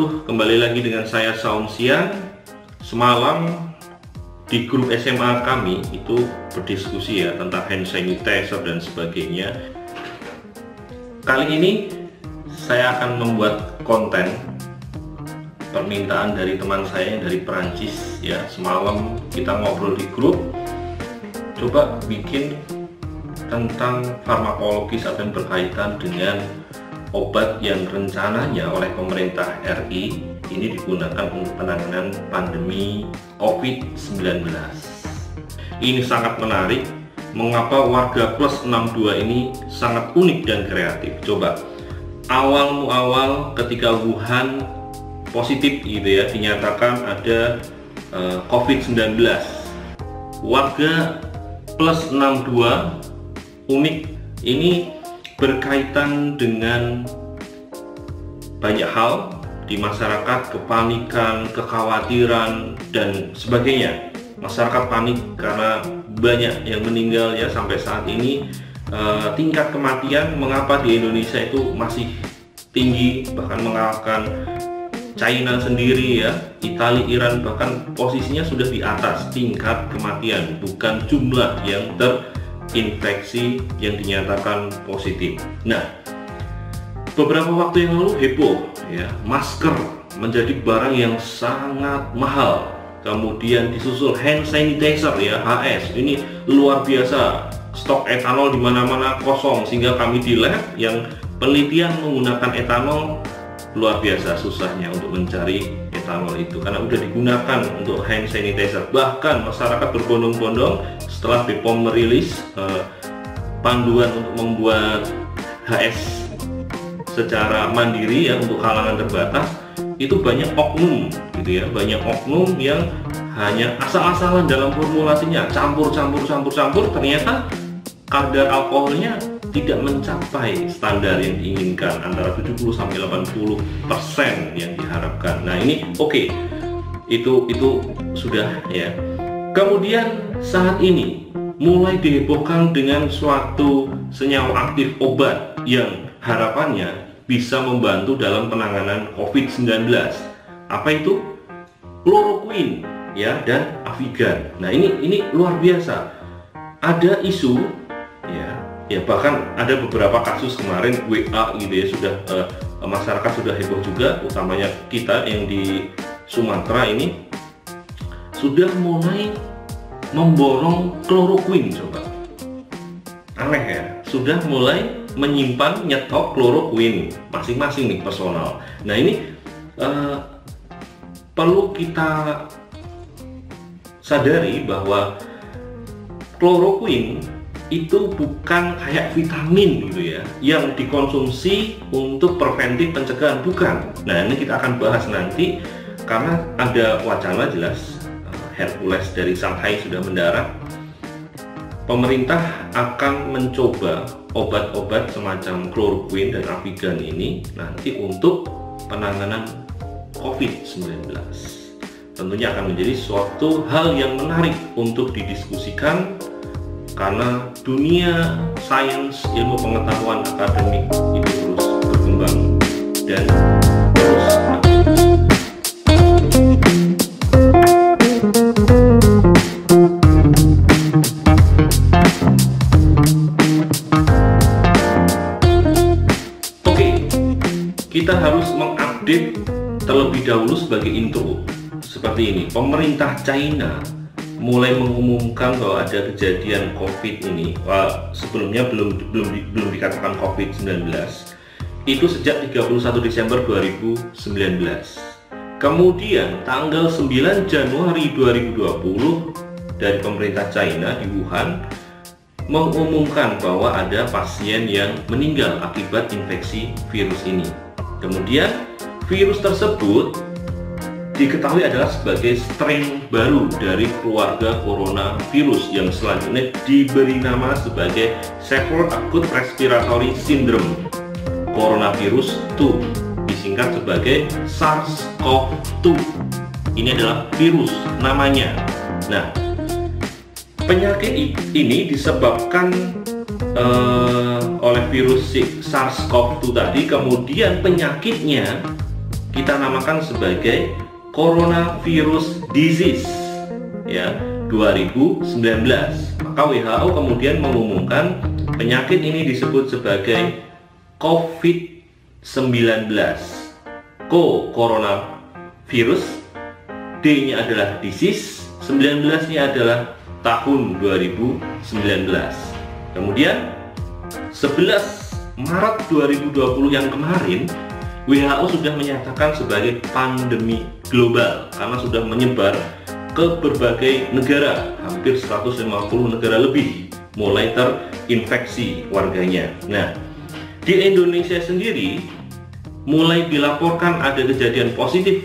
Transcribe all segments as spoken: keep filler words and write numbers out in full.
wabarakatuh. Kembali lagi dengan saya Saum Sian. Semalam di grup S M A kami itu berdiskusi ya tentang hand sanitizer dan sebagainya. Kali ini saya akan membuat konten permintaan dari teman saya yang dari Perancis ya. Semalam kita ngobrol di grup, coba bikin tentang farmakologis atau yang berkaitan dengan obat yang rencananya oleh pemerintah R I ini digunakan untuk penanganan pandemi COVID sembilan belas. Ini sangat menarik. Mengapa warga plus enam puluh dua ini sangat unik dan kreatif? Coba awal muawal ketika Wuhan positif gitu ya, dinyatakan ada uh, COVID sembilan belas. Warga plus enam puluh dua unik ini berkaitan dengan banyak hal di masyarakat, kepanikan, kekhawatiran dan sebagainya. Masyarakat panik karena banyak yang meninggal ya sampai saat ini. Uh, tingkat kematian mengapa di Indonesia itu masih tinggi, bahkan mengalahkan China sendiri ya, Italia, Iran, bahkan posisinya sudah di atas tingkat kematian, bukan jumlah yang terinfeksi yang dinyatakan positif. Nah, beberapa waktu yang lalu heboh ya, masker menjadi barang yang sangat mahal. Kemudian disusul hand sanitizer ya, H S. Ini luar biasa. Stok etanol di mana-mana kosong sehingga kami di lab yang penelitian menggunakan etanol luar biasa susahnya untuk mencari etanol itu karena udah digunakan untuk hand sanitizer. Bahkan masyarakat berbondong-bondong setelah B P O M merilis eh, panduan untuk membuat H S secara mandiri ya untuk kalangan terbatas, itu banyak oknum gitu ya, banyak oknum yang hanya asal-asalan dalam formulasinya, campur-campur-campur-campur, ternyata kadar alkoholnya tidak mencapai standar yang diinginkan, antara tujuh puluh sampai delapan puluh persen yang diharapkan. Nah ini oke, okay. itu itu sudah ya. Kemudian saat ini mulai dihebohkan dengan suatu senyawa aktif obat yang harapannya bisa membantu dalam penanganan COVID sembilan belas. Apa itu? Chloroquine ya dan Avigan. Nah ini ini luar biasa. Ada isu ya, ya bahkan ada beberapa kasus kemarin W A gitu ya, sudah uh, masyarakat sudah heboh juga, utamanya kita yang di Sumatera ini sudah mulai memborong chloroquine. Coba aneh ya, sudah mulai menyimpan nyetok chloroquine masing-masing nih personal. Nah ini uh, perlu kita sadari bahwa chloroquine itu bukan kayak vitamin gitu ya yang dikonsumsi untuk preventif pencegahan, bukan. Nah ini kita akan bahas nanti karena ada wacana jelas uh, Hercules dari Shanghai sudah mendarat. Pemerintah akan mencoba obat-obat semacam chloroquine dan Avigan ini nanti untuk penanganan COVID sembilan belas. Tentunya akan menjadi suatu hal yang menarik untuk didiskusikan karena dunia sains, ilmu pengetahuan akademik itu terus berkembang dan terus kita harus mengupdate terlebih dahulu sebagai intro seperti ini. Pemerintah China mulai mengumumkan bahwa ada kejadian COVID ini. Wah, sebelumnya belum belum belum dikatakan COVID sembilan belas. Itu sejak tiga puluh satu Desember dua ribu sembilan belas. Kemudian tanggal sembilan Januari dua ribu dua puluh dari pemerintah China di Wuhan mengumumkan bahwa ada pasien yang meninggal akibat infeksi virus ini. Kemudian virus tersebut diketahui adalah sebagai strain baru dari keluarga coronavirus yang selanjutnya diberi nama sebagai Severe Acute Respiratory Syndrome Coronavirus dua, disingkat sebagai SARS-CoV dua. Ini adalah virus namanya. Nah, penyakit ini disebabkan uh, oleh virus SARS-CoV dua tadi. Kemudian penyakitnya kita namakan sebagai coronavirus disease ya dua ribu sembilan belas. Maka W H O kemudian mengumumkan penyakit ini disebut sebagai COVID sembilan belas. Co coronavirus, D-nya adalah disease, sembilan belas-nya adalah tahun dua ribu sembilan belas. Kemudian sebelas Maret dua ribu dua puluh yang kemarin, W H O sudah menyatakan sebagai pandemi global karena sudah menyebar ke berbagai negara, hampir seratus lima puluh negara lebih mulai terinfeksi warganya. Nah, di Indonesia sendiri mulai dilaporkan ada kejadian positif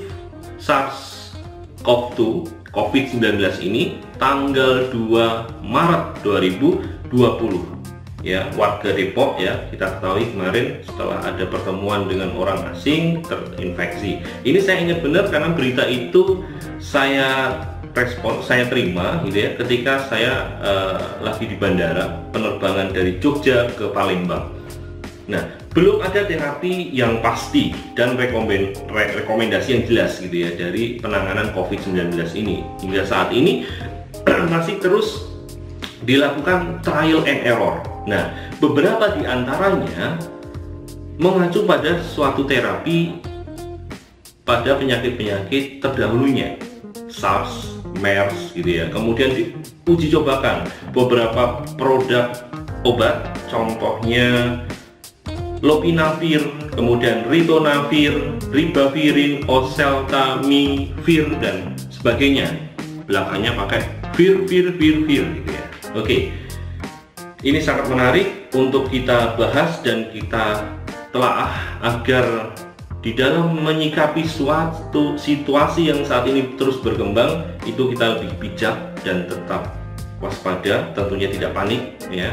SARS-CoV dua COVID sembilan belas ini tanggal dua Maret dua ribu dua puluh. Ya, warga Depok ya, kita ketahui kemarin setelah ada pertemuan dengan orang asing terinfeksi. Ini saya ingat benar karena berita itu saya respon, saya terima gitu ya ketika saya uh, lagi di bandara penerbangan dari Jogja ke Palembang. Nah, belum ada terapi yang pasti dan rekomend, re, rekomendasi yang jelas gitu ya dari penanganan COVID sembilan belas ini. Hingga saat ini masih terus dilakukan trial and error. Nah, beberapa di antaranya mengacu pada suatu terapi pada penyakit-penyakit terdahulunya, SARS, MERS gitu ya. Kemudian diuji cobakan beberapa produk obat, contohnya Lopinavir, kemudian Ritonavir, Ribavirin, Oseltamivir dan sebagainya. Belakangnya pakai vir, vir, vir, vir gitu ya. Oke, ini sangat menarik untuk kita bahas dan kita telaah agar di dalam menyikapi suatu situasi yang saat ini terus berkembang itu kita lebih bijak dan tetap waspada, tentunya tidak panik ya.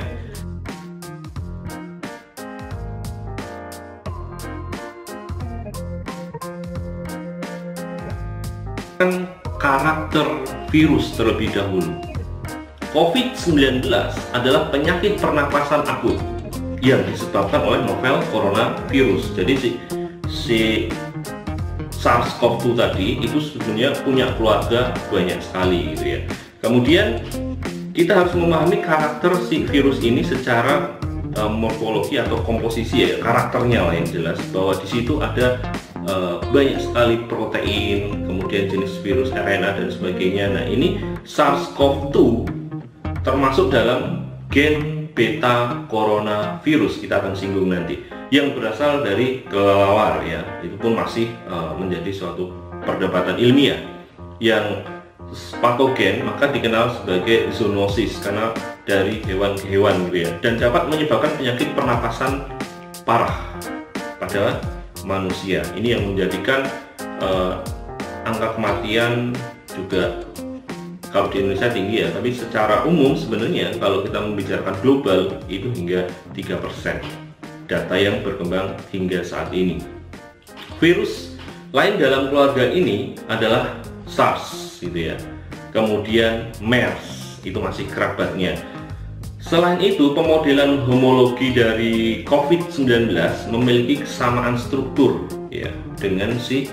Karakter virus terlebih dahulu. COVID sembilan belas adalah penyakit pernapasan akut yang disebabkan oleh novel coronavirus. Jadi si, si SARS-CoV dua tadi itu sebenarnya punya keluarga banyak sekali gitu ya. Kemudian kita harus memahami karakter si virus ini secara uh, morfologi atau komposisi ya, karakternya lah yang jelas, bahwa di situ ada Uh, banyak sekali protein, kemudian jenis virus R N A dan sebagainya. Nah, ini SARS-CoV dua termasuk dalam gen beta coronavirus, kita akan singgung nanti, yang berasal dari kelelawar ya. Itu pun masih uh, menjadi suatu perdebatan ilmiah. Yang patogen maka dikenal sebagai zoonosis karena dari hewan ke hewan gitu ya, dan dapat menyebabkan penyakit pernapasan parah pada manusia. Ini yang menjadikan uh, angka kematian juga kalau di Indonesia tinggi ya, tapi secara umum sebenarnya kalau kita membicarakan global itu hingga tiga persen data yang berkembang hingga saat ini. Virus lain dalam keluarga ini adalah SARS gitu ya, kemudian MERS itu masih kerabatnya. Selain itu, pemodelan homologi dari COVID sembilan belas memiliki kesamaan struktur ya dengan si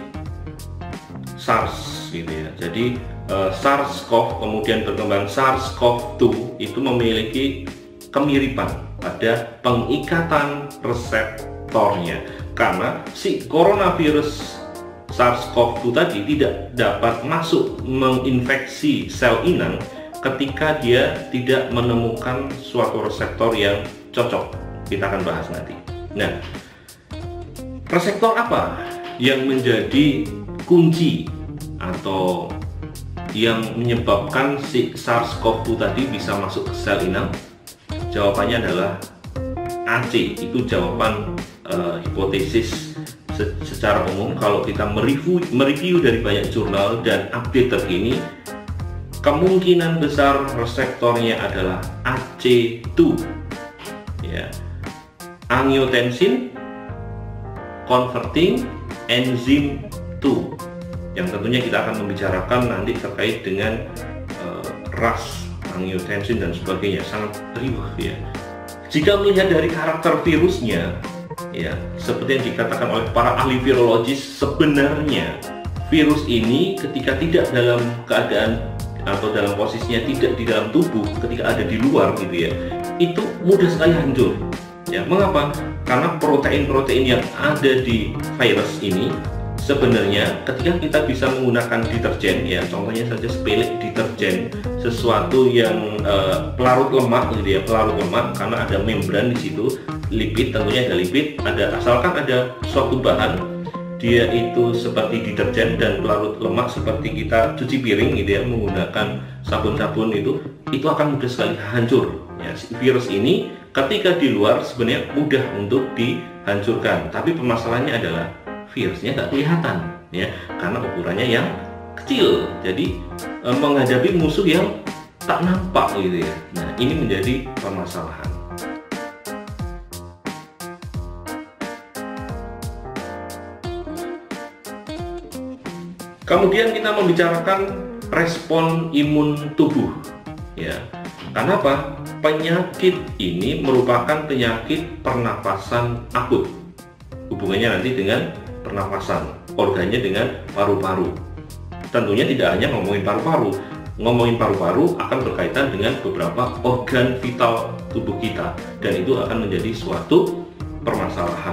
SARS gitu ya. Jadi uh, SARS-CoV kemudian berkembang SARS-CoV dua itu memiliki kemiripan pada pengikatan reseptornya, karena si coronavirus SARS-CoV dua tadi tidak dapat masuk menginfeksi sel inang ketika dia tidak menemukan suatu reseptor yang cocok. Kita akan bahas nanti. Nah, reseptor apa yang menjadi kunci atau yang menyebabkan si SARS-CoV dua tadi bisa masuk ke sel inang? Jawabannya adalah A C. Itu jawaban uh, hipotesis se secara umum. Kalau kita mereview, mereview dari banyak jurnal dan update terkini, kemungkinan besar reseptornya adalah A C dua ya, angiotensin converting enzyme dua, yang tentunya kita akan membicarakan nanti terkait dengan uh, ras angiotensin dan sebagainya, sangat riuh ya. Jika melihat dari karakter virusnya, Ya, seperti yang dikatakan oleh para ahli virologis, sebenarnya virus ini ketika tidak dalam keadaan atau dalam posisinya tidak di dalam tubuh, ketika ada di luar gitu ya, itu mudah sekali hancur. Ya, mengapa? Karena protein-protein yang ada di virus ini sebenarnya ketika kita bisa menggunakan deterjen, ya contohnya saja sepele deterjen, sesuatu yang uh, pelarut lemak gitu ya, pelarut lemak, karena ada membran di situ, lipid, tentunya ada lipid, ada asalkan ada suatu bahan dia itu seperti deterjen dan pelarut lemak seperti kita cuci piring gitu ya, menggunakan sabun-sabun itu, itu akan mudah sekali hancur. Ya, virus ini ketika di luar sebenarnya mudah untuk dihancurkan, tapi permasalahannya adalah virusnya nggak kelihatan ya, karena ukurannya yang kecil, jadi e, menghadapi musuh yang tak nampak gitu ya. Nah, ini menjadi permasalahan. Kemudian kita membicarakan respon imun tubuh ya. Kenapa? Penyakit ini merupakan penyakit pernapasan akut. Hubungannya nanti dengan pernapasan, organnya dengan paru-paru. Tentunya tidak hanya ngomongin paru-paru, ngomongin paru-paru akan berkaitan dengan beberapa organ vital tubuh kita, dan itu akan menjadi suatu permasalahan.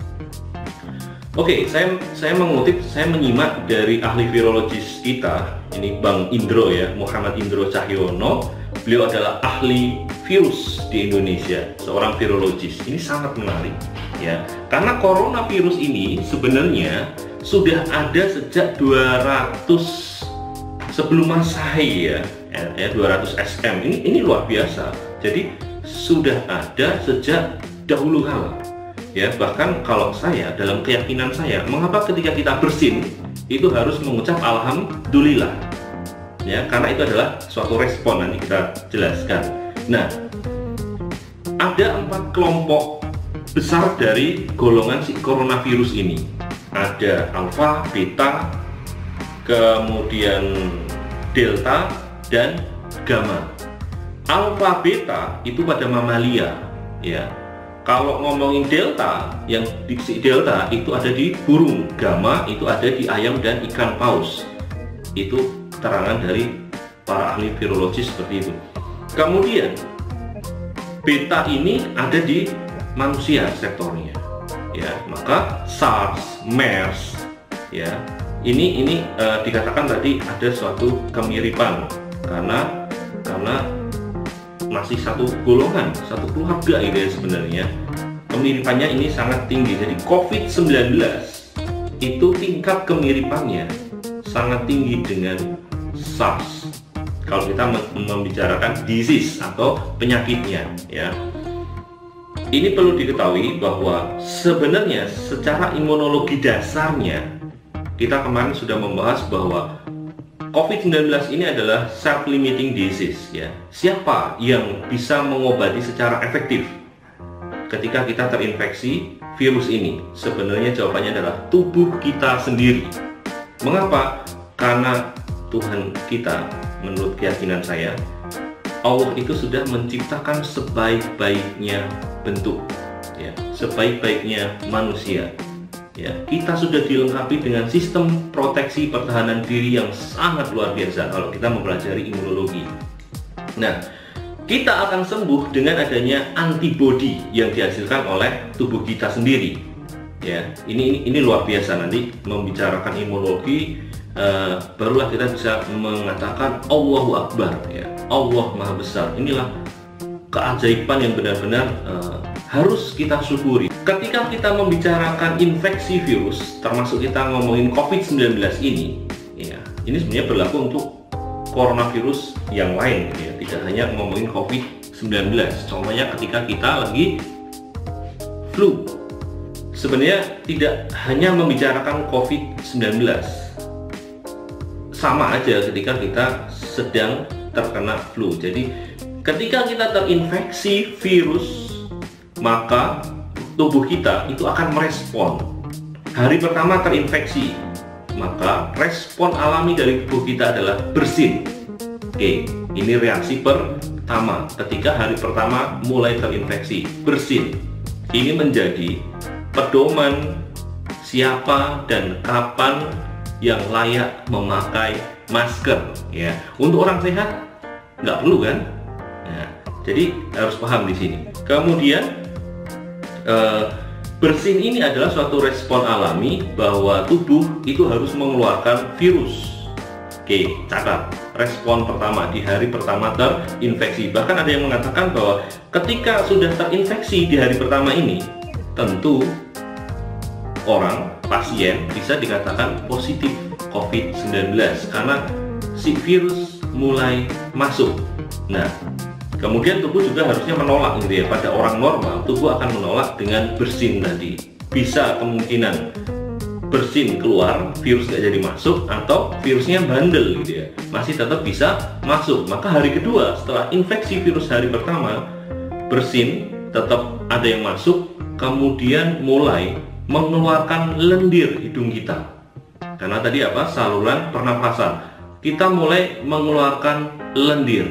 Oke, saya saya mengutip, saya menyimak dari ahli virologis kita, ini Bang Indro ya, Muhammad Indro Cahyono. Beliau adalah ahli virus di Indonesia, seorang virologis. Ini sangat menarik ya, karena coronavirus ini sebenarnya sudah ada sejak dua ratus sebelum Masehi ya, ya dua ratus S M. Ini ini luar biasa. Jadi sudah ada sejak dahulu kala. Ya, bahkan kalau saya, dalam keyakinan saya, mengapa ketika kita bersin itu harus mengucap alhamdulillah ya, karena itu adalah suatu respon, nanti kita jelaskan. Nah, ada empat kelompok besar dari golongan si coronavirus ini. Ada alfa, beta, kemudian delta, dan gamma. Alfa, beta itu pada mamalia ya. Kalau ngomongin delta, yang di delta itu ada di burung, gamma itu ada di ayam dan ikan paus. Itu keterangan dari para ahli virologi seperti itu. Kemudian beta ini ada di manusia sektornya. Ya, maka SARS, MERS, ya ini ini uh, dikatakan tadi ada suatu kemiripan karena karena masih satu golongan, satu keluarga gitu ya sebenarnya. Kemiripannya ini sangat tinggi. Jadi COVID sembilan belas itu tingkat kemiripannya sangat tinggi dengan SARS. Kalau kita membicarakan disease atau penyakitnya ya. Ini perlu diketahui bahwa sebenarnya secara imunologi dasarnya kita kemarin sudah membahas bahwa COVID sembilan belas ini adalah self-limiting disease ya. Siapa yang bisa mengobati secara efektif ketika kita terinfeksi virus ini? Sebenarnya jawabannya adalah tubuh kita sendiri. Mengapa? Karena Tuhan kita, menurut keyakinan saya, Allah itu sudah menciptakan sebaik-baiknya bentuk ya, sebaik-baiknya manusia. Ya, kita sudah dilengkapi dengan sistem proteksi pertahanan diri yang sangat luar biasa kalau kita mempelajari imunologi. Nah, kita akan sembuh dengan adanya antibodi yang dihasilkan oleh tubuh kita sendiri. Ya, ini ini, ini luar biasa. Nanti membicarakan imunologi, uh, barulah kita bisa mengatakan Allahu Akbar. Ya, Allah Maha Besar. Inilah keajaiban yang benar-benar uh, harus kita syukuri. Ketika kita membicarakan infeksi virus, termasuk kita ngomongin COVID sembilan belas ini, ya, ini sebenarnya berlaku untuk coronavirus yang lain, ya, tidak hanya ngomongin COVID sembilan belas. Contohnya ketika kita lagi flu, sebenarnya tidak hanya membicarakan COVID sembilan belas, sama aja ketika kita sedang terkena flu. Jadi ketika kita terinfeksi virus, maka tubuh kita itu akan merespon. Hari pertama terinfeksi, maka respon alami dari tubuh kita adalah bersin. Oke, ini reaksi pertama ketika hari pertama mulai terinfeksi, bersin. ini menjadi pedoman siapa dan kapan yang layak memakai masker ya. Untuk orang sehat nggak perlu kan? Nah, jadi harus paham di sini. Kemudian eh, bersin ini adalah suatu respon alami bahwa tubuh itu harus mengeluarkan virus. Oke, catat, respon pertama di hari pertama terinfeksi. Bahkan ada yang mengatakan bahwa ketika sudah terinfeksi di hari pertama ini, tentu orang, pasien bisa dikatakan positif COVID sembilan belas karena si virus mulai masuk. Nah, kemudian tubuh juga harusnya menolak gitu ya. Pada orang normal, tubuh akan menolak dengan bersin tadi. Bisa kemungkinan bersin keluar, virus gak jadi masuk, atau virusnya bandel gitu ya, masih tetap bisa masuk. Maka hari kedua setelah infeksi virus hari pertama, bersin tetap ada yang masuk, kemudian mulai mengeluarkan lendir hidung kita. Karena tadi apa? Saluran pernapasan. Kita mulai mengeluarkan lendir.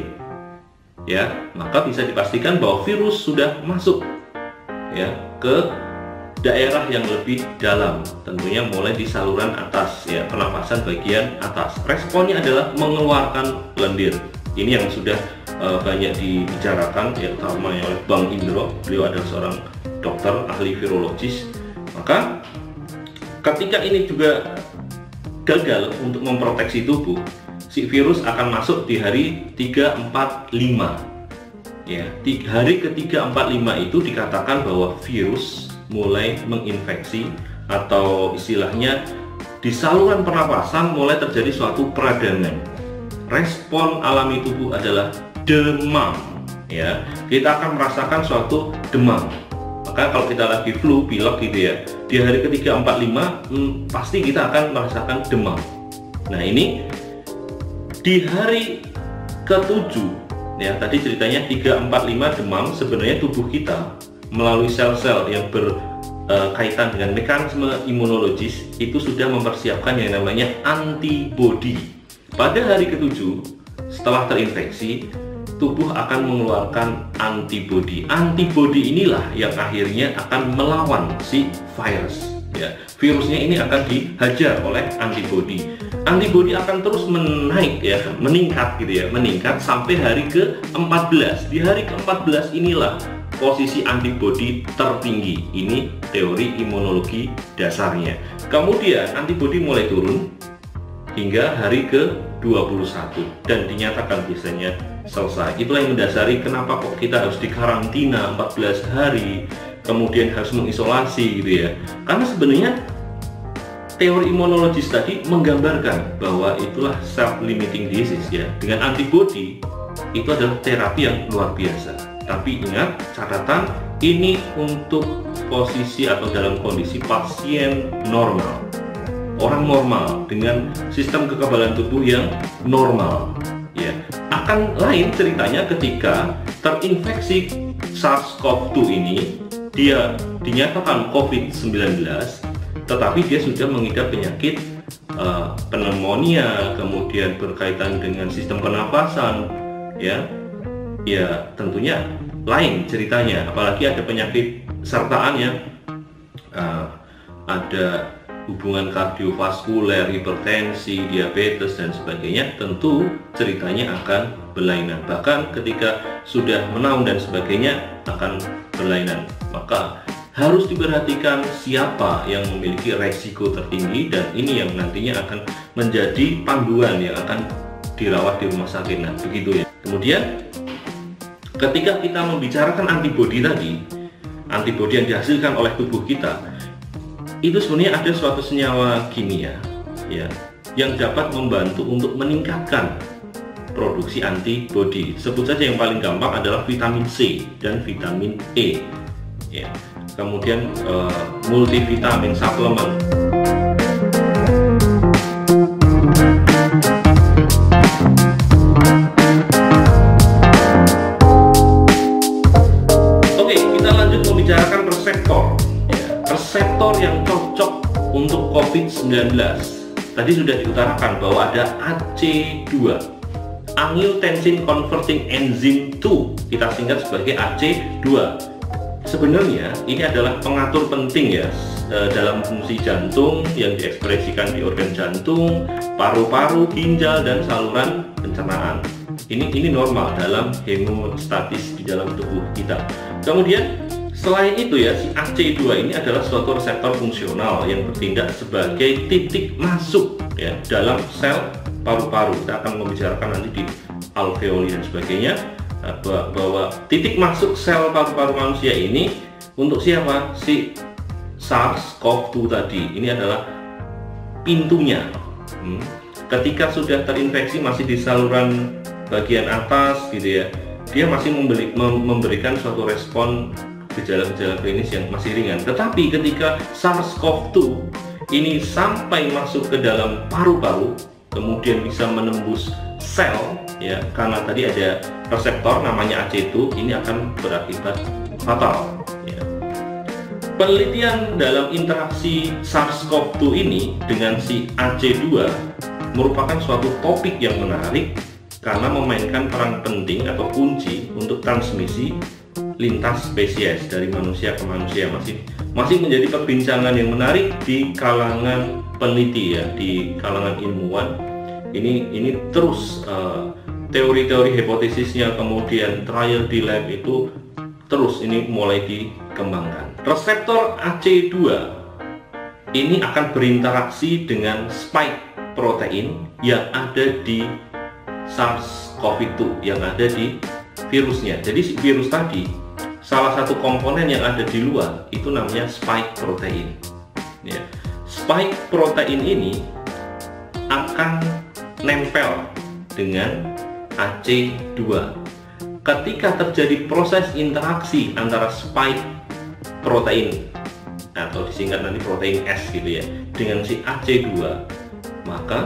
Ya, maka bisa dipastikan bahwa virus sudah masuk ya ke daerah yang lebih dalam, tentunya mulai di saluran atas ya, pernapasan bagian atas. Responnya adalah mengeluarkan lendir. Ini yang sudah uh, banyak dibicarakan ya, utamanya oleh Bang Indro. Beliau adalah seorang dokter ahli virologis. Maka ketika ini juga gagal untuk memproteksi tubuh, si virus akan masuk di hari tiga, empat, lima ya. Di hari ketiga, empat, lima itu dikatakan bahwa virus mulai menginfeksi, atau istilahnya di saluran pernapasan mulai terjadi suatu peradangan. Respon alami tubuh adalah demam ya. Kita akan merasakan suatu demam. Maka kalau kita lagi flu, pilek gitu ya, di hari ketiga, empat, lima hmm, pasti kita akan merasakan demam. Nah, ini di hari ketujuh ya, tadi ceritanya tiga, empat, lima demam, sebenarnya tubuh kita melalui sel-sel yang berkaitan uh, dengan mekanisme imunologis itu sudah mempersiapkan yang namanya antibodi. Pada hari ketujuh setelah terinfeksi, tubuh akan mengeluarkan antibodi. Antibodi inilah yang akhirnya akan melawan si virus ya. Virusnya ini akan dihajar oleh antibodi. Antibodi akan terus menaik ya, meningkat gitu ya, meningkat sampai hari ke empat belas. Di hari ke empat belas inilah posisi antibodi tertinggi. Ini teori imunologi dasarnya. Kemudian antibodi mulai turun hingga hari ke dua puluh satu dan dinyatakan biasanya selesai. Itulah yang mendasari kenapa kok kita harus dikarantina empat belas hari, kemudian harus mengisolasi gitu ya. Karena sebenarnya teori imunologis tadi menggambarkan bahwa itulah self-limiting disease ya. Dengan antibodi itu adalah terapi yang luar biasa. Tapi ingat, catatan ini untuk posisi atau dalam kondisi pasien normal, orang normal dengan sistem kekebalan tubuh yang normal ya. Akan lain ceritanya ketika terinfeksi SARS-CoV dua ini, dia dinyatakan COVID sembilan belas, tetapi dia sudah mengidap penyakit uh, pneumonia, kemudian berkaitan dengan sistem pernapasan ya. Ya tentunya lain ceritanya, apalagi ada penyakit sertaan yang uh, ada hubungan kardiovaskuler, hipertensi, diabetes dan sebagainya, tentu ceritanya akan berlainan. Bahkan ketika sudah menaun dan sebagainya akan berlainan. Maka harus diperhatikan siapa yang memiliki resiko tertinggi, dan ini yang nantinya akan menjadi panduan yang akan dirawat di rumah sakit. Nah begitu ya. Kemudian ketika kita membicarakan antibodi tadi, antibodi yang dihasilkan oleh tubuh kita, itu sebenarnya ada suatu senyawa kimia ya yang dapat membantu untuk meningkatkan produksi antibodi. Sebut saja yang paling gampang adalah vitamin C dan vitamin E ya. Kemudian uh, multivitamin suplemen. Membicarakan reseptor ya, reseptor yang cocok untuk COVID sembilan belas. Tadi sudah diutarakan bahwa ada A C dua, Angiotensin Converting Enzyme dua, kita singkat sebagai A C dua. sebenarnya ini adalah pengatur penting ya dalam fungsi jantung yang diekspresikan di organ jantung, paru-paru, ginjal, dan saluran pencernaan. Ini ini normal dalam hemostatis di dalam tubuh kita. Kemudian selain itu ya, si A C dua ini adalah suatu reseptor fungsional yang bertindak sebagai titik masuk ya dalam sel paru-paru. Kita akan membicarakan nanti di alveoli dan sebagainya, bahwa titik masuk sel paru-paru manusia ini untuk siapa? Si SARS-CoV dua tadi. Ini adalah pintunya. Hmm. Ketika sudah terinfeksi masih di saluran bagian atas gitu ya, dia masih memberi, memberikan suatu respon gejala-gejala klinis yang masih ringan. Tetapi ketika SARS-CoV dua ini sampai masuk ke dalam paru-paru, kemudian bisa menembus sel ya, karena tadi ada reseptor namanya A C dua, ini akan berakibat fatal ya. Penelitian dalam interaksi SARS-CoV dua ini dengan si A C dua merupakan suatu topik yang menarik karena memainkan peran penting atau kunci untuk transmisi lintas spesies dari manusia ke manusia. Masih masih menjadi perbincangan yang menarik di kalangan peneliti ya, di kalangan ilmuwan. Ini ini terus uh, teori-teori hipotesisnya, kemudian trial di lab itu terus ini mulai dikembangkan. Reseptor A C dua ini akan berinteraksi dengan spike protein yang ada di SARS-CoV dua, yang ada di virusnya. Jadi si virus tadi, salah satu komponen yang ada di luar itu namanya spike protein ya. Spike protein ini akan nempel dengan A C dua. Ketika terjadi proses interaksi antara spike protein atau disingkat nanti protein S gitu ya, dengan si A C dua, maka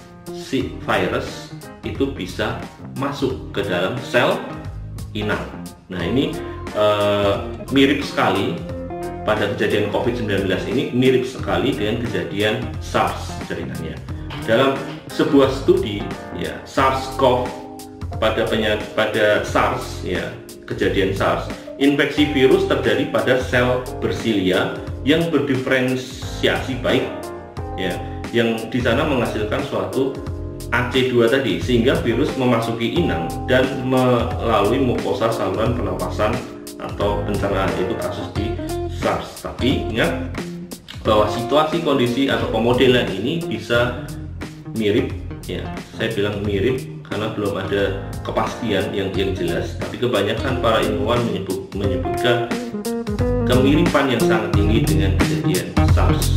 si virus itu bisa masuk ke dalam sel inang. Nah ini uh, mirip sekali pada kejadian COVID sembilan belas ini, mirip sekali dengan kejadian SARS ceritanya. Dalam sebuah studi ya, SARS-CoV pada penyakit pada SARS ya, kejadian SARS, infeksi virus terjadi pada sel bersilia yang berdiferensiasi baik ya, yang di sana menghasilkan suatu A C dua tadi, sehingga virus memasuki inang dan melalui mukosa saluran pernapasan atau pencernaan. Itu kasus di SARS. Tapi ingat bahwa situasi, kondisi atau pemodelan ini bisa mirip ya, saya bilang mirip karena belum ada kepastian yang yang jelas, tapi kebanyakan para ilmuwan menyebut, menyebutkan kemiripan yang sangat tinggi dengan kejadian SARS.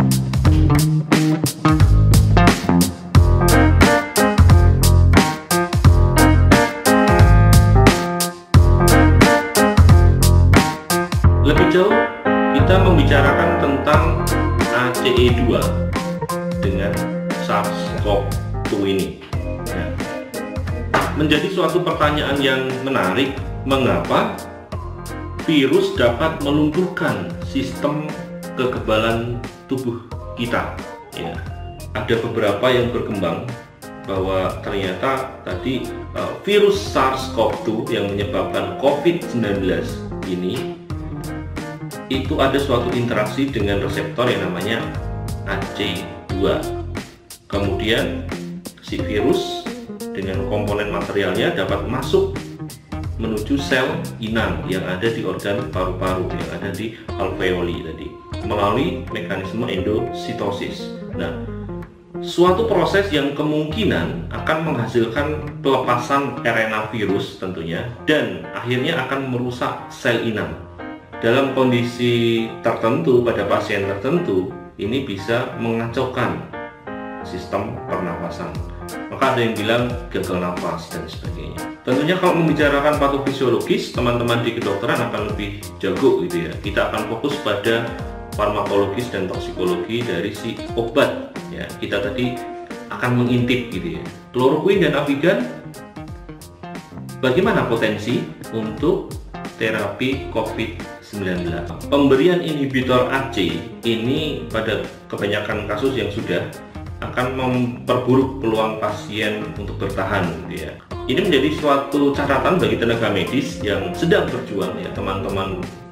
Lebih jauh kita membicarakan tentang A C E dua dengan SARS-CoV dua ini ya. Menjadi suatu pertanyaan yang menarik, mengapa virus dapat melumpuhkan sistem kekebalan tubuh kita ya. Ada beberapa yang berkembang bahwa ternyata tadi uh, virus SARS-CoV dua yang menyebabkan COVID sembilan belas ini itu ada suatu interaksi dengan reseptor yang namanya A C dua. Kemudian si virus dengan komponen materialnya dapat masuk menuju sel inang yang ada di organ paru-paru, yang ada di alveoli tadi, melalui mekanisme endositosis. Nah, suatu proses yang kemungkinan akan menghasilkan pelepasan R N A virus tentunya, dan akhirnya akan merusak sel inang. Dalam kondisi tertentu pada pasien tertentu, ini bisa mengacaukan sistem pernapasan. Maka ada yang bilang gagal nafas dan sebagainya. Tentunya kalau membicarakan patofisiologis, teman-teman di kedokteran akan lebih jago gitu ya. Kita akan fokus pada farmakologis dan toksikologi dari si obat ya. Kita tadi akan mengintip gitu ya. Kloroquine dan Avigan, bagaimana potensi untuk terapi COVID sembilan belas? Pemberian inhibitor A C ini pada kebanyakan kasus yang sudah akan memperburuk peluang pasien untuk bertahan gitu ya. Ini menjadi suatu catatan bagi tenaga medis yang sedang berjuang ya, teman-teman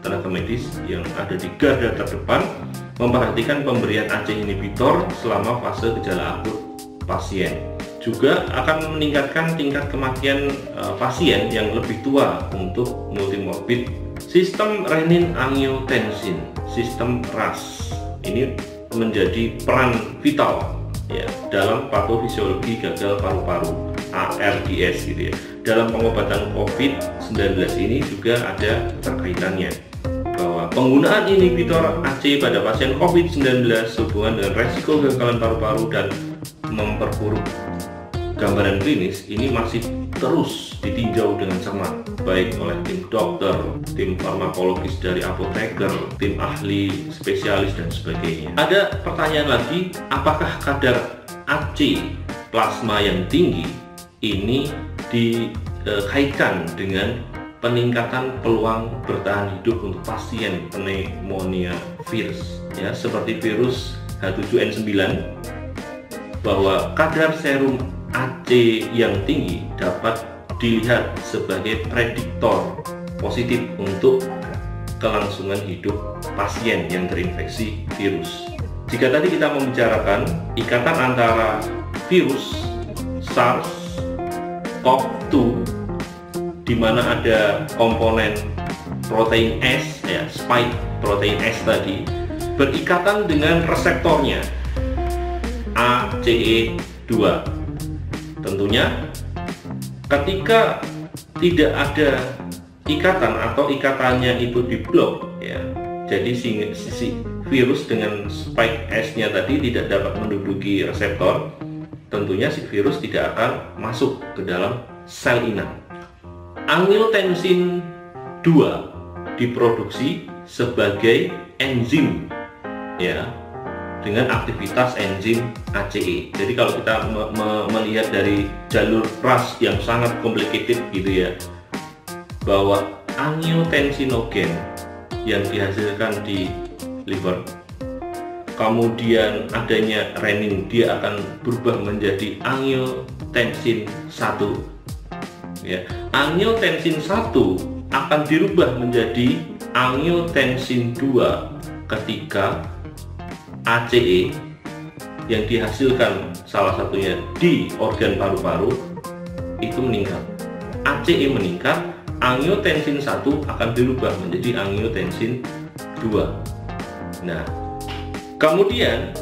tenaga medis yang ada di garda terdepan memperhatikan pemberian A C inhibitor selama fase gejala akut pasien. Juga akan meningkatkan tingkat kematian uh, pasien yang lebih tua untuk multimorbid. Sistem renin-angiotensin, sistem R A S, ini menjadi peran vital ya dalam patofisiologi gagal paru-paru A R D S gitu ya. Dalam pengobatan COVID sembilan belas ini juga ada terkaitannya, bahwa penggunaan inhibitor A C pada pasien COVID sembilan belas hubungan dengan resiko gagalan paru-paru dan memperburuk gambaran klinis ini masih terus ditinjau dengan cermat, baik oleh tim dokter, tim farmakologis dari apoteker, tim ahli spesialis dan sebagainya. Ada pertanyaan lagi, apakah kadar A C plasma yang tinggi ini dikaitkan dengan peningkatan peluang bertahan hidup untuk pasien pneumonia virus ya, seperti virus H tujuh N sembilan, bahwa kadar serum A C yang tinggi dapat dilihat sebagai prediktor positif untuk kelangsungan hidup pasien yang terinfeksi virus. Jika tadi kita membicarakan ikatan antara virus SARS CoV dua di mana ada komponen protein S ya, spike protein S tadi berikatan dengan reseptornya A C E dua. Tentunya ketika tidak ada ikatan atau ikatannya itu diblok ya, jadi sisi virus dengan spike S-nya tadi tidak dapat menduduki reseptor, tentunya si virus tidak akan masuk ke dalam sel inang. Angiotensin dua diproduksi sebagai enzim ya, dengan aktivitas enzim A C E. Jadi kalau kita me me melihat dari jalur R A S yang sangat complicated gitu ya, bahwa angiotensinogen yang dihasilkan di liver, kemudian adanya renin, dia akan berubah menjadi angiotensin satu ya. Angiotensin satu akan dirubah menjadi angiotensin dua ketika A C E yang dihasilkan salah satunya di organ paru-paru itu meningkat. A C E meningkat, angiotensin satu akan dirubah menjadi angiotensin dua. Nah, kemudian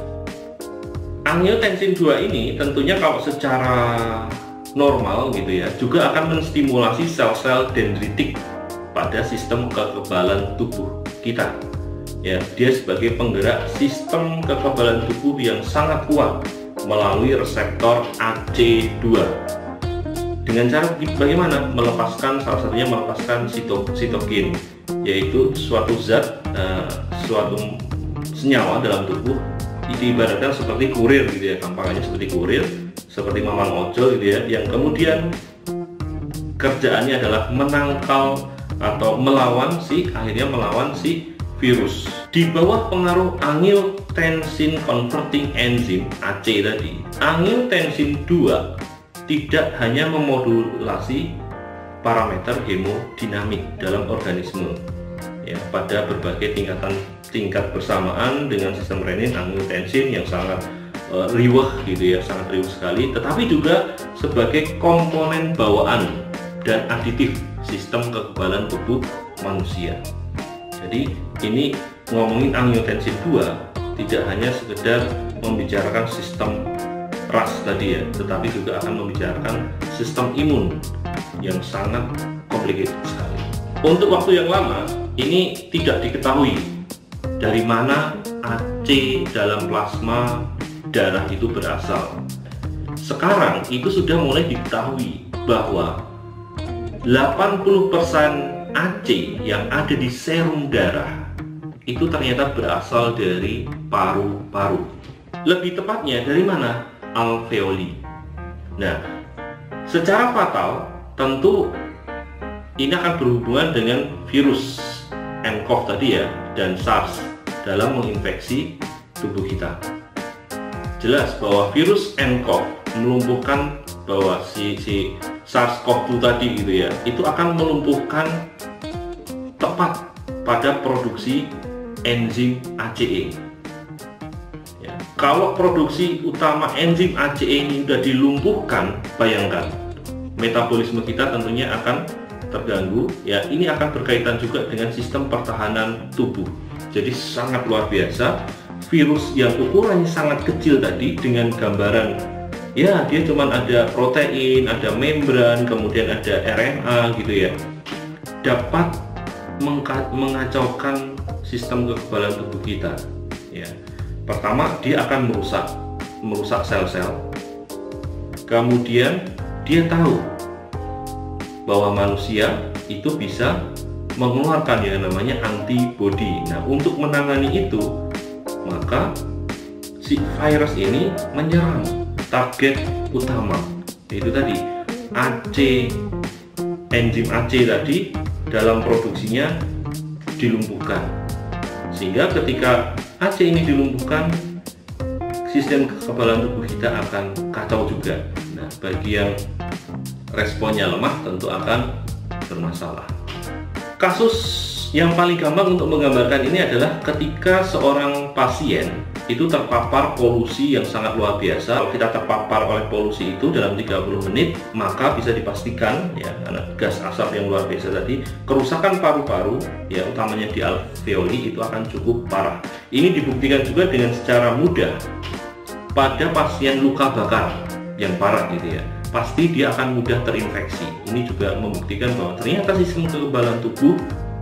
angiotensin dua ini tentunya kalau secara normal gitu ya, juga akan menstimulasi sel-sel dendritik pada sistem kekebalan tubuh kita. Ya, dia sebagai penggerak sistem kekebalan tubuh yang sangat kuat melalui reseptor A C dua. Dengan cara bagaimana? Melepaskan, salah satunya melepaskan sitokin, yaitu suatu zat, uh, suatu senyawa dalam tubuh, diibaratkan seperti kurir gitu ya, gampangnya seperti kurir, seperti mamang ojol gitu ya, yang kemudian kerjaannya adalah menangkal atau melawan si, akhirnya melawan si virus. Di bawah pengaruh angiotensin converting enzyme A C tadi, angiotensin dua tidak hanya memodulasi parameter hemodinamik dalam organisme ya, pada berbagai tingkatan tingkat bersamaan dengan sistem renin angiotensin yang sangat uh, riweh gitu ya, sangat riweh sekali, tetapi juga sebagai komponen bawaan dan aditif sistem kekebalan tubuh manusia. Jadi ini ngomongin angiotensin dua tidak hanya sekedar membicarakan sistem R A S tadi ya, tetapi juga akan membicarakan sistem imun yang sangat complicated sekali. Untuk waktu yang lama ini tidak diketahui dari mana A C dalam plasma darah itu berasal. Sekarang itu sudah mulai diketahui bahwa delapan puluh persen A C yang ada di serum darah itu ternyata berasal dari paru-paru. Lebih tepatnya dari mana? Alveoli. Nah, secara fatal tentu ini akan berhubungan dengan virus N C O V tadi ya, dan SARS dalam menginfeksi tubuh kita. Jelas bahwa virus N C O V melumpuhkan, bahwa si, si SARS CoV dua tadi gitu ya, itu akan melumpuhkan tepat pada produksi enzim A C E. Ya, kalau produksi utama enzim A C E ini sudah dilumpuhkan, bayangkan metabolisme kita tentunya akan terganggu. Ya, ini akan berkaitan juga dengan sistem pertahanan tubuh. Jadi sangat luar biasa. Virus yang ukurannya sangat kecil tadi dengan gambaran ya dia cuma ada protein, ada membran, kemudian ada R N A gitu ya, dapat mengacaukan sistem kekebalan tubuh kita. Ya, pertama dia akan merusak merusak sel-sel, kemudian dia tahu bahwa manusia itu bisa mengeluarkan yang namanya antibodi. Nah, untuk menangani itu, maka si virus ini menyerang target utama, yaitu tadi A C, enzim A C tadi dalam produksinya dilumpuhkan, sehingga ketika A C ini dilumpuhkan, sistem kekebalan tubuh kita akan kacau juga. Nah, bagi yang responnya lemah tentu akan bermasalah. Kasus yang paling gampang untuk menggambarkan ini adalah ketika seorang pasien itu terpapar polusi yang sangat luar biasa. Kalau kita terpapar oleh polusi itu dalam tiga puluh menit, maka bisa dipastikan ya, karena gas asap yang luar biasa tadi, kerusakan paru-paru ya, utamanya di alveoli itu akan cukup parah. Ini dibuktikan juga dengan secara mudah pada pasien luka bakar yang parah gitu ya, pasti dia akan mudah terinfeksi. Ini juga membuktikan bahwa ternyata sistem kekebalan tubuh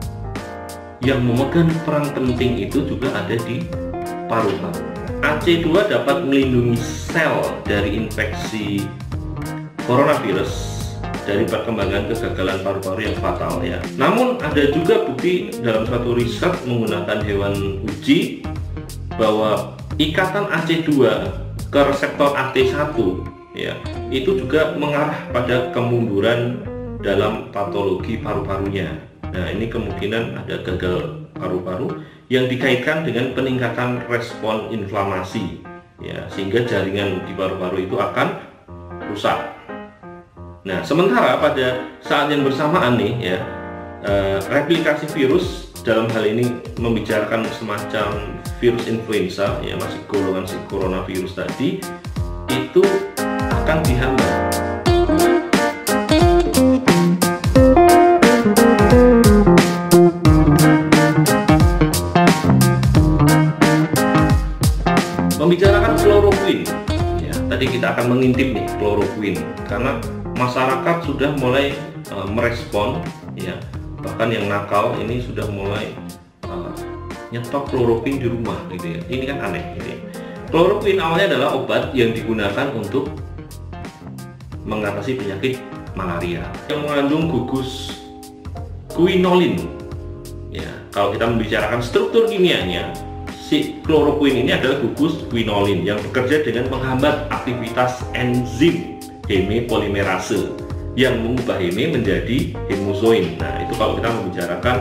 yang memegang peran penting itu juga ada di paru-paru. A C dua dapat melindungi sel dari infeksi coronavirus dari perkembangan kegagalan paru-paru yang fatal ya. Namun ada juga bukti dalam suatu riset menggunakan hewan uji bahwa ikatan A C dua ke reseptor A T satu ya, itu juga mengarah pada kemunduran dalam patologi paru-parunya. Nah, ini kemungkinan ada gagal paru-paru yang dikaitkan dengan peningkatan respon inflamasi ya, sehingga jaringan di paru-paru itu akan rusak. Nah, sementara pada saat yang bersamaan nih ya, eh, replikasi virus dalam hal ini membicarakan semacam virus influenza ya, masih golongan si coronavirus tadi, itu akan dihambat. Membicarakan kloroquine ya, tadi kita akan mengintip nih kloroquine karena masyarakat sudah mulai uh, merespon ya, bahkan yang nakal ini sudah mulai uh, nyetok kloroquine di rumah gitu ya. Ini kan aneh gitu ya. Kloroquine awalnya adalah obat yang digunakan untuk mengatasi penyakit malaria yang mengandung gugus quinolin ya. Kalau kita membicarakan struktur kimianya, si kloroquine ini adalah gugus quinolin yang bekerja dengan menghambat aktivitas enzim heme polimerase yang mengubah heme menjadi hemozoin. Nah, itu kalau kita membicarakan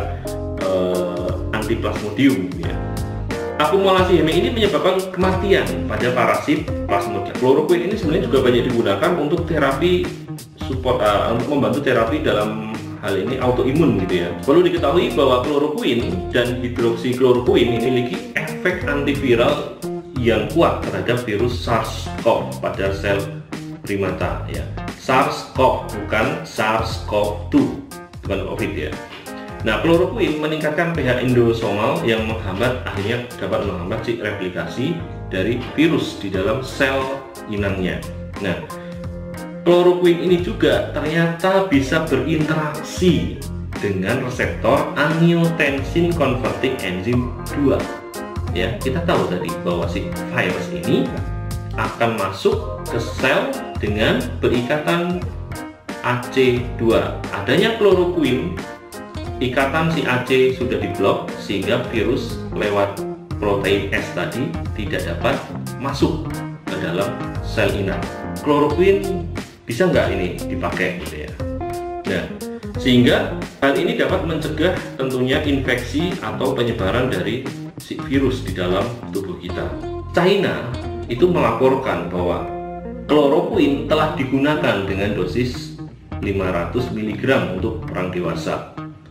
eh, antiplasmodium ya. Akumulasi heme ini menyebabkan kematian pada parasit plasmodium. Kloroquine ini sebenarnya juga banyak digunakan untuk terapi support, uh, untuk membantu terapi dalam hal ini autoimun gitu ya. Perlu diketahui bahwa kloroquine dan hidroksikloroquine ini memiliki efek antiviral yang kuat terhadap virus SARS-CoV pada sel primata ya. SARS-CoV bukan SARS-CoV dua, bukan COVID ya. Nah, kloroquine meningkatkan pH endosomal yang menghambat, akhirnya dapat menghambat si replikasi dari virus di dalam sel inangnya. Nah, kloroquine ini juga ternyata bisa berinteraksi dengan reseptor angiotensin converting enzyme dua. Ya, kita tahu tadi bahwa si virus ini akan masuk ke sel dengan berikatan A C dua. Adanya kloroquine, ikatan si A C sudah diblok sehingga virus lewat protein S tadi tidak dapat masuk ke dalam sel inang. Kloroquine bisa nggak ini dipakai gitu ya. Nah, sehingga hal ini dapat mencegah tentunya infeksi atau penyebaran dari si virus di dalam tubuh kita. China itu melaporkan bahwa kloroquine telah digunakan dengan dosis lima ratus miligram untuk orang dewasa.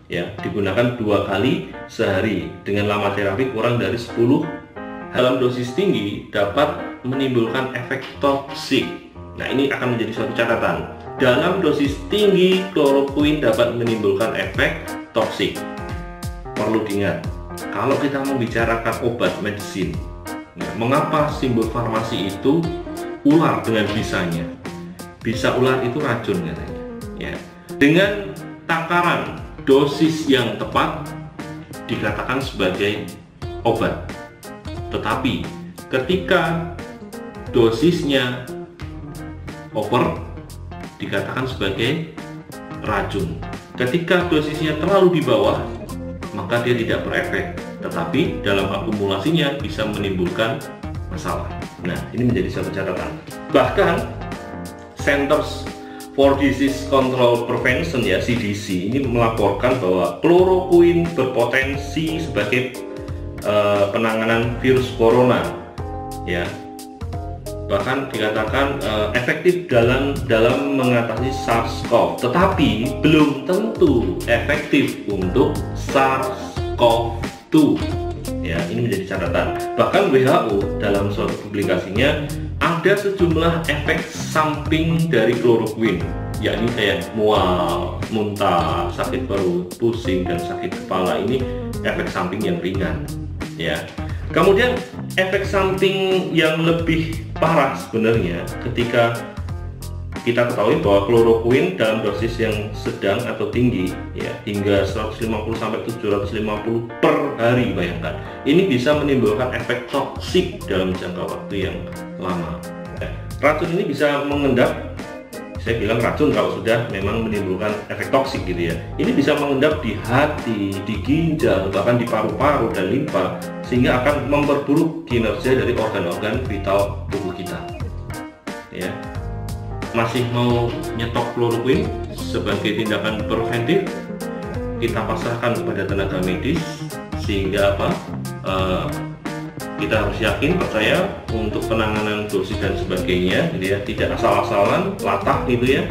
ya, digunakan dua kali sehari dengan lama terapi kurang dari sepuluh. Dalam dosis tinggi dapat menimbulkan efek toksik. Nah, ini akan menjadi suatu catatan. Dalam dosis tinggi kloroquine dapat menimbulkan efek toksik. Perlu diingat, kalau kita membicarakan obat medicine, ya, mengapa simbol farmasi itu ular dengan bisanya? Bisa ular itu racun katanya. Ya, dengan takaran dosis yang tepat dikatakan sebagai obat. Tetapi ketika dosisnya over dikatakan sebagai racun. Ketika dosisnya terlalu di bawah maka dia tidak berefek, tetapi dalam akumulasinya bisa menimbulkan masalah. Nah, ini menjadi satu catatan. Bahkan Centers for Disease Control Prevention, ya, C D C, ini melaporkan bahwa kloroquine berpotensi sebagai Uh, penanganan virus corona, ya, bahkan dikatakan uh, efektif dalam dalam mengatasi SARS-CoV, tetapi belum tentu efektif untuk SARS-CoV dua. Ya, ini menjadi catatan. Bahkan W H O dalam suatu publikasinya ada sejumlah efek samping dari kloroquine, yakni kayak mual, muntah, sakit perut, pusing, dan sakit kepala. Ini efek samping yang ringan. Ya, kemudian efek samping yang lebih parah sebenarnya ketika kita ketahui bahwa kloroquine dalam dosis yang sedang atau tinggi, ya, hingga seratus lima puluh sampai tujuh ratus lima puluh per hari, bayangkan, ini bisa menimbulkan efek toksik dalam jangka waktu yang lama. Ya, racun ini bisa mengendap, saya bilang racun kalau sudah memang menimbulkan efek toksik gitu ya. Ini bisa mengendap di hati, di ginjal, bahkan di paru-paru dan limpa, sehingga akan memperburuk kinerja dari organ-organ vital tubuh kita. Ya, masih mau nyetok kloroquine sebagai tindakan preventif? Kita pasrahkan kepada tenaga medis, sehingga apa? Uh, kita harus yakin, percaya untuk penanganan dosis dan sebagainya, gitu ya, tidak asal-asalan latah gitu ya,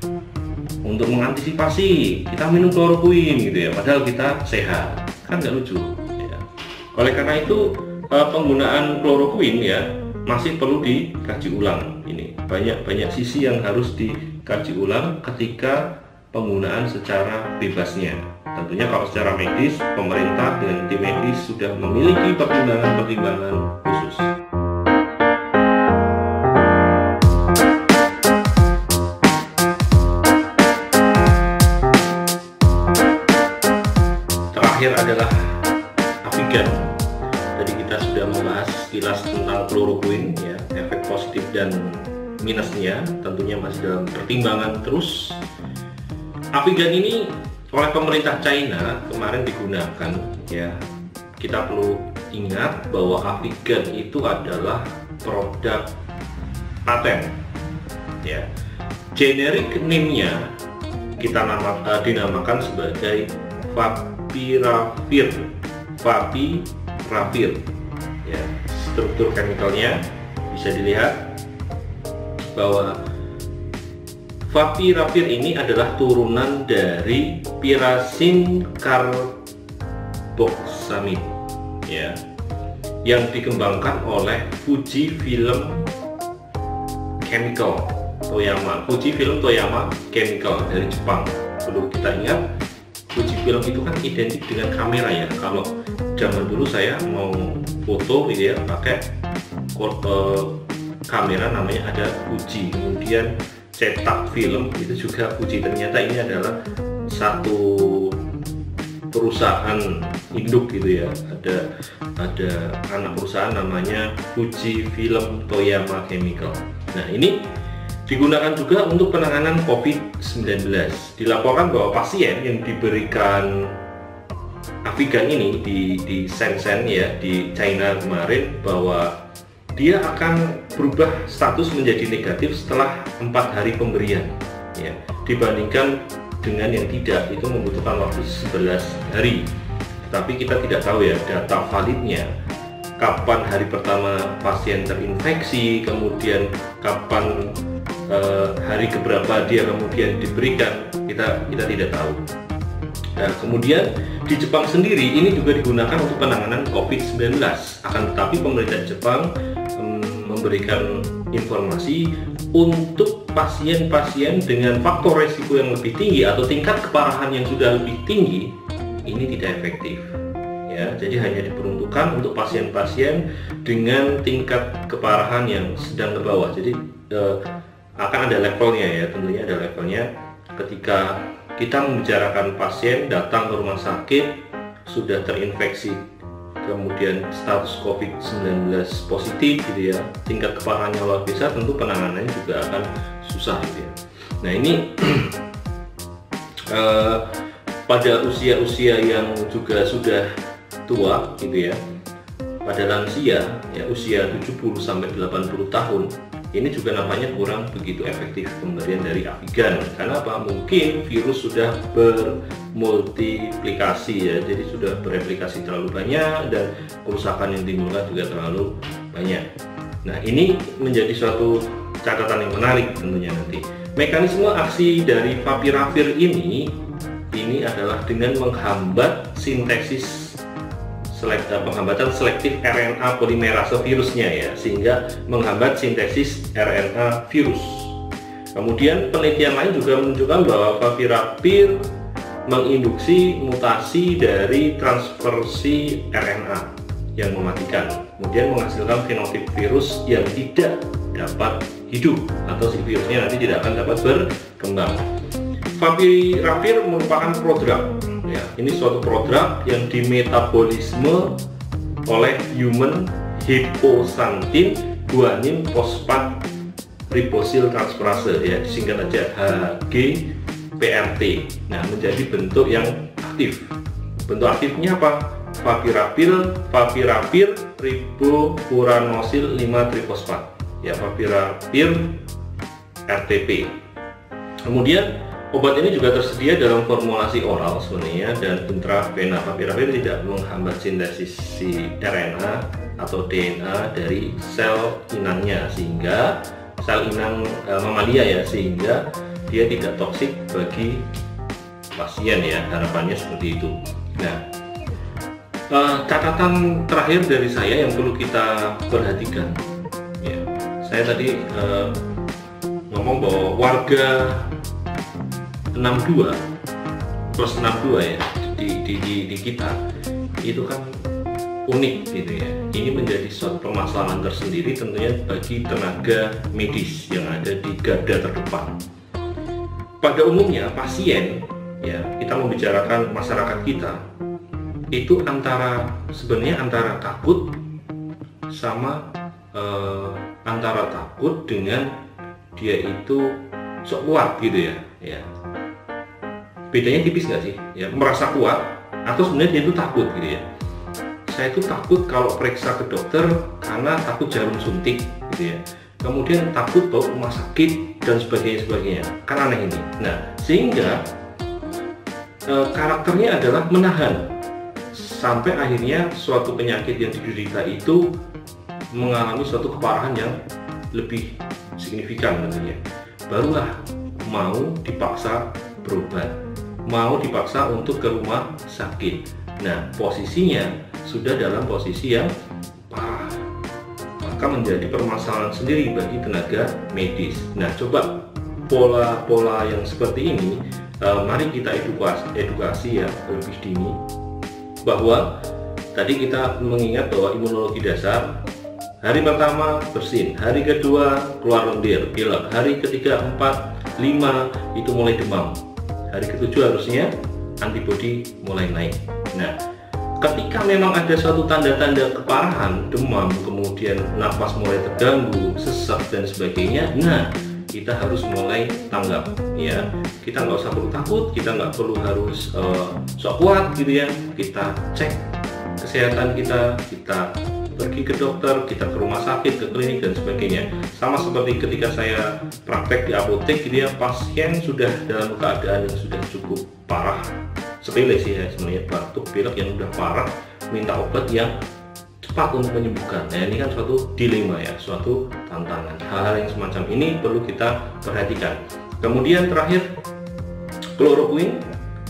untuk mengantisipasi kita minum kloroquine gitu ya, padahal kita sehat, kan nggak lucu ya. Oleh karena itu penggunaan kloroquine, ya, masih perlu dikaji ulang. Ini banyak banyak sisi yang harus dikaji ulang ketika penggunaan secara bebasnya. Tentunya kalau secara medis, pemerintah dengan tim medis sudah memiliki pertimbangan-pertimbangan khusus. Terakhir adalah Avigan. Tadi kita sudah membahas sekilas tentang kloroquine, ya, efek positif dan minusnya, tentunya masih dalam pertimbangan terus. Avigan ini oleh pemerintah China kemarin digunakan, ya. Kita perlu ingat bahwa Avigan itu adalah produk paten, ya. Generic name-nya kita nama, uh, dinamakan sebagai Favipiravir. Favipiravir, ya. Struktur chemicalnya bisa dilihat bahwa Favipiravir ini adalah turunan dari pirasin karboksamid, ya, yang dikembangkan oleh Fujifilm Chemical Toyama. Fujifilm Toyama Chemical dari Jepang. Perlu kita ingat, Fujifilm itu kan identik dengan kamera, ya. Kalau zaman dulu saya mau foto gitu ya, pakai uh, kamera namanya ada Fuji, kemudian cetak film itu juga Fuji. Ternyata ini adalah satu perusahaan induk gitu ya, ada ada anak perusahaan namanya Fujifilm Toyama Chemical. Nah, ini digunakan juga untuk penanganan COVID sembilan belas. Dilaporkan bahwa pasien yang diberikan Avigan ini di di Shenzhen, ya, di China kemarin, bahwa dia akan berubah status menjadi negatif setelah empat hari pemberian, ya, dibandingkan dengan yang tidak, itu membutuhkan waktu sebelas hari. Tapi kita tidak tahu, ya, data validnya kapan hari pertama pasien terinfeksi, kemudian kapan eh, hari keberapa dia kemudian diberikan, kita kita tidak tahu. Nah, kemudian di Jepang sendiri ini juga digunakan untuk penanganan COVID sembilan belas. Akan tetapi pemerintah Jepang um, memberikan informasi untuk pasien-pasien dengan faktor resiko yang lebih tinggi atau tingkat keparahan yang sudah lebih tinggi, ini tidak efektif. Ya, jadi hanya diperuntukkan untuk pasien-pasien dengan tingkat keparahan yang sedang ke bawah. Jadi eh, akan ada levelnya ya, tentunya ada levelnya. Ketika kita membicarakan pasien datang ke rumah sakit sudah terinfeksi, kemudian status COVID sembilan belas positif gitu ya, tingkat keparahannya luar biasa, tentu penanganannya juga akan susah gitu ya. Nah ini eh, pada usia-usia yang juga sudah tua gitu ya, pada lansia ya usia tujuh puluh sampai delapan puluh tahun, ini juga nampaknya kurang begitu efektif pemberian dari Avigan. Karena apa? Mungkin virus sudah bermultiplikasi ya, jadi sudah bereplikasi terlalu banyak dan kerusakan yang timbulkan juga terlalu banyak. Nah ini menjadi suatu catatan yang menarik tentunya nanti. Mekanisme aksi dari Favipiravir ini ini adalah dengan menghambat sintesis selektif, penghambatan selektif R N A polimerase virusnya ya, sehingga menghambat sintesis R N A virus. Kemudian penelitian lain juga menunjukkan bahwa Favipiravir menginduksi mutasi dari transversi R N A yang mematikan, kemudian menghasilkan fenotip virus yang tidak dapat hidup atau si virusnya nanti tidak akan dapat berkembang. Favipiravir merupakan prodrug. Ya, ini suatu prodrug yang dimetabolisme oleh human hypoxanthine guanin fosfat ribosil transferase ya, disingkat aja H G P R T. Nah, menjadi bentuk yang aktif. Bentuk aktifnya apa? Favipiravir, Favipiravir ribofuranosil lima trifosfat. Ya, Favipiravir R T P. Kemudian obat ini juga tersedia dalam formulasi oral sebenarnya dan intravena. Favipiravir tidak menghambat sintesis si R N A atau D N A dari sel inangnya, sehingga sel inang e, mamalia ya, sehingga dia tidak toksik bagi pasien ya, harapannya seperti itu. Nah, e, catatan terakhir dari saya yang perlu kita perhatikan ya, saya tadi e, ngomong bahwa warga enam puluh dua plus enam puluh dua ya di, di, di, di kita itu kan unik gitu ya. Ini menjadi suatu permasalahan tersendiri tentunya bagi tenaga medis yang ada di garda terdepan. Pada umumnya pasien ya, kita membicarakan masyarakat kita itu antara sebenarnya antara takut sama eh, antara takut dengan dia itu sok kuat gitu ya ya. Bedanya tipis nggak sih ya, merasa kuat atau sebenarnya dia itu takut gitu ya. Saya itu takut kalau periksa ke dokter karena takut jarum suntik gitu ya, kemudian takut bawa rumah sakit dan sebagainya sebagainya, kan aneh ini. Nah, sehingga e, karakternya adalah menahan sampai akhirnya suatu penyakit yang diderita itu mengalami suatu keparahan yang lebih signifikan tentunya, barulah mau dipaksa berobat, mau dipaksa untuk ke rumah sakit. Nah, posisinya sudah dalam posisi yang parah, maka menjadi permasalahan sendiri bagi tenaga medis. Nah, coba pola-pola yang seperti ini eh, mari kita edukasi, edukasi ya lebih dini, bahwa tadi kita mengingat bahwa imunologi dasar hari pertama bersin, hari kedua keluar lendir, pilek, hari ketiga, empat, lima itu mulai demam, hari ketujuh harusnya antibodi mulai naik. Nah, ketika memang ada suatu tanda-tanda keparahan, demam, kemudian nafas mulai terganggu, sesak dan sebagainya, nah kita harus mulai tanggap ya. Kita nggak usah perlu takut, kita nggak perlu harus uh, sok kuat gitu ya. Kita cek kesehatan kita, kita pergi ke dokter, kita ke rumah sakit, ke klinik dan sebagainya. Sama seperti ketika saya praktek di apotek gitu ya, pasien sudah dalam keadaan yang sudah cukup parah, sepele sih ya sebenarnya, batuk pilek yang udah parah, minta obat yang cepat untuk menyembuhkan. Nah, ini kan suatu dilema ya, suatu tantangan. Hal-hal yang semacam ini perlu kita perhatikan. Kemudian terakhir, kloroquine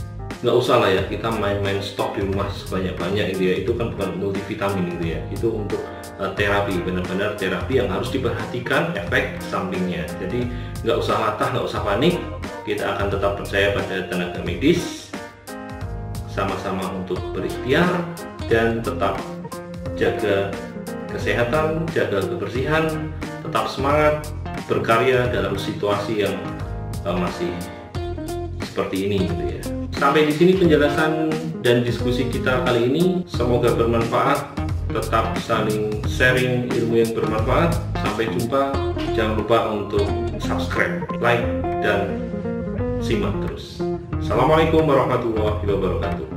nggak usah lah ya kita main-main stok di rumah sebanyak-banyak gitu ya, itu kan bukan multivitamin gitu ya, itu untuk uh, terapi, benar-benar terapi yang harus diperhatikan efek sampingnya. Jadi nggak usah latah, nggak usah panik, kita akan tetap percaya pada tenaga medis, sama-sama untuk berikhtiar dan tetap jaga kesehatan, jaga kebersihan, tetap semangat berkarya dalam situasi yang uh, masih seperti ini gitu ya. Sampai di sini penjelasan dan diskusi kita kali ini, semoga bermanfaat. Tetap saling sharing ilmu yang bermanfaat. Sampai jumpa. Jangan lupa untuk subscribe, like, dan simak terus. Assalamualaikum warahmatullahi wabarakatuh.